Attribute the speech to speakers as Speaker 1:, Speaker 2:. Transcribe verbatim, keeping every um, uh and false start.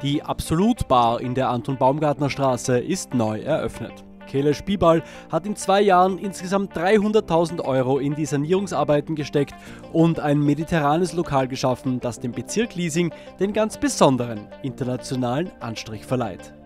Speaker 1: Die Absolut Bar in der Anton-Baumgartner Straße ist neu eröffnet. Keleş Bibal hat in zwei Jahren insgesamt dreihunderttausend Euro in die Sanierungsarbeiten gesteckt und ein mediterranes Lokal geschaffen, das dem Bezirk Liesing den ganz besonderen internationalen Anstrich verleiht.